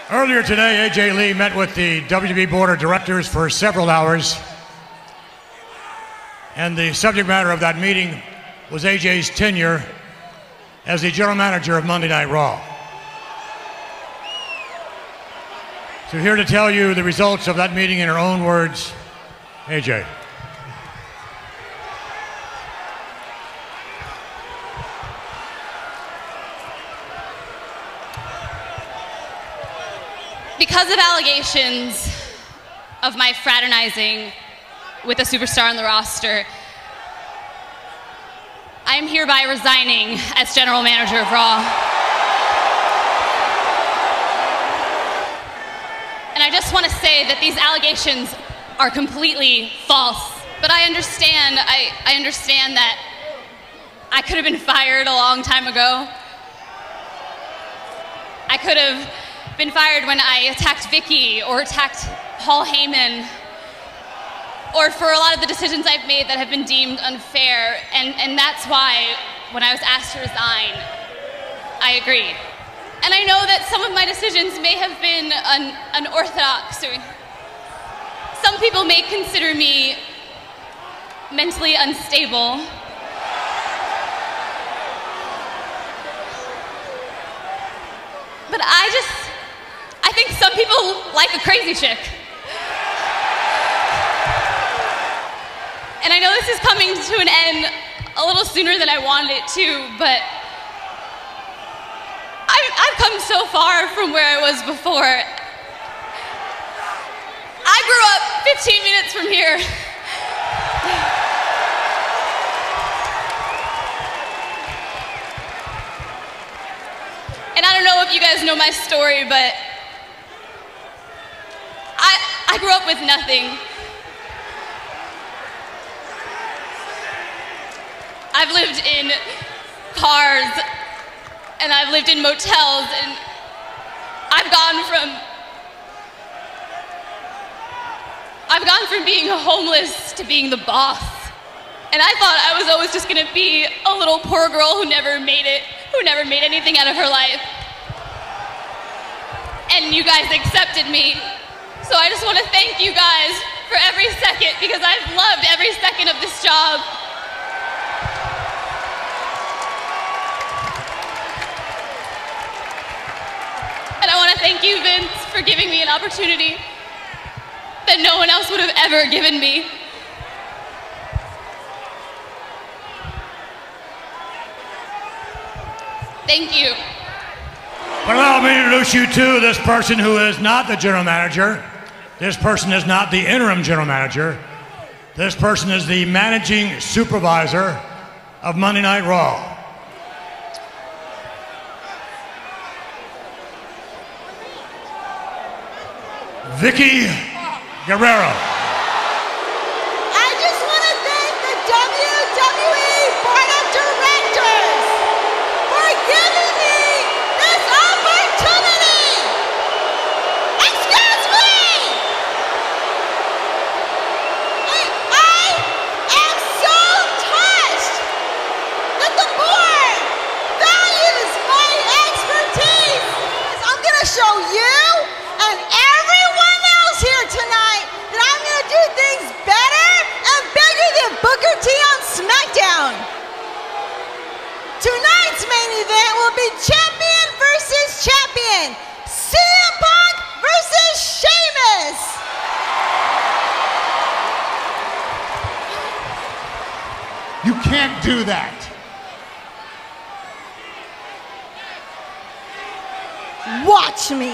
Earlier today, AJ Lee met with the WWE Board of Directors for several hours, and the subject matter of that meeting was AJ's tenure as the general manager of Monday Night Raw. So here to tell you the results of that meeting in her own words, AJ. Because of allegations of my fraternizing with a superstar on the roster, I am hereby resigning as general manager of Raw. And I just want to say that these allegations are completely false. But I understand that I could have been fired a long time ago. I could have been fired when I attacked Vickie or attacked Paul Heyman, or for a lot of the decisions I've made that have been deemed unfair, and that's why when I was asked to resign, I agreed. And I know that some of my decisions may have been unorthodox, or some people may consider me mentally unstable. But I think some people like a crazy chick. And I know this is coming to an end a little sooner than I wanted it to, but I've come so far from where I was before. I grew up 15 minutes from here. And I don't know if you guys know my story, but I grew up with nothing. I've lived in cars, and I've lived in motels, and I've gone from being homeless to being the boss. And I thought I was always just gonna be a little poor girl who never made it, who never made anything out of her life. And you guys accepted me. So I just want to thank you guys for every second, because I've loved every second of this job. And I want to thank you, Vince, for giving me an opportunity that no one else would have ever given me. Thank you. But allow me to introduce you to this person who is not the general manager. This person is not the interim general manager. This person is the managing supervisor of Monday Night Raw. Vickie Guerrero. I just want to thank the WWE Board of Directors for giving me this opportunity. Excuse me. I am so touched that the board values my expertise. I'm going to show you and everyone else here tonight that I'm going to do things better and bigger than Booker T on SmackDown. Tonight's main event will be champion versus champion. CM Punk versus Sheamus. You can't do that. Watch me.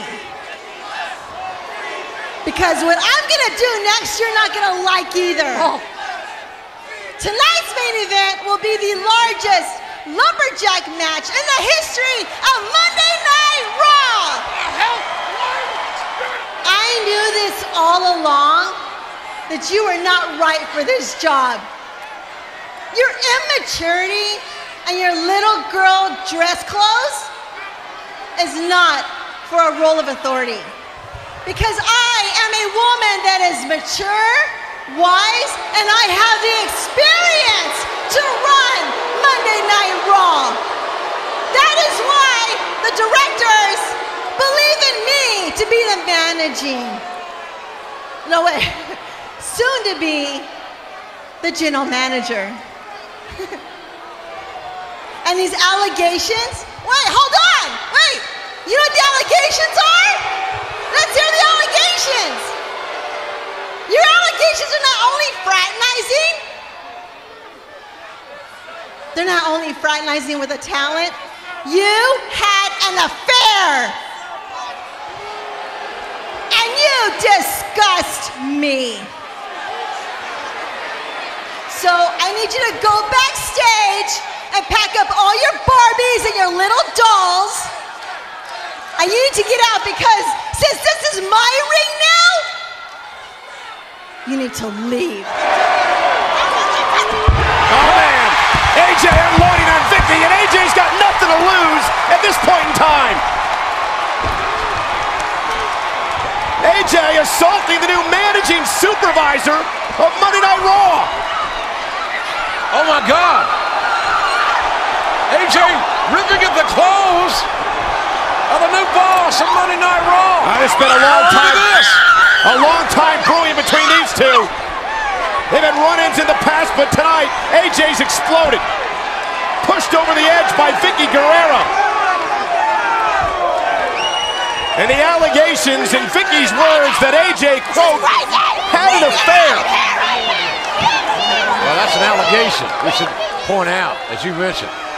Because what I'm gonna do next, you're not gonna like either. Tonight's main event will be the largest lumberjack match in the history of Monday Night Raw. I knew this all along, that you were not right for this job. Your immaturity and your little girl dress clothes is not for a role of authority. Because I am a woman that is mature, wise, and I have the experience to run Monday Night Raw. That is why the directors believe in me to be the managing, no wait, soon to be the general manager. And these allegations, wait, hold on, wait, you know what the allegations are? Let's hear the allegations. Your allegations are not only fraternizing, they're not only fraternizing with a talent, you had an affair. And you disgust me. So I need you to go backstage and pack up all your Barbies and your little dolls. And you need to get out because since this is my ring now, you need to leave. Oh man, AJ unloading on Vickie, and AJ's got nothing to lose at this point in time. AJ assaulting the new managing supervisor of Monday Night Raw. Oh my God. AJ ripping at the clothes of the new boss of Monday Night Raw. It's been a long time. Look at this. A long time brewing between these two. They've had run-ins in the past, but tonight, AJ's exploded. Pushed over the edge by Vickie Guerrero. And the allegations in Vickie's words that AJ, quote, had an affair. Well, that's an allegation we should point out, as you mentioned.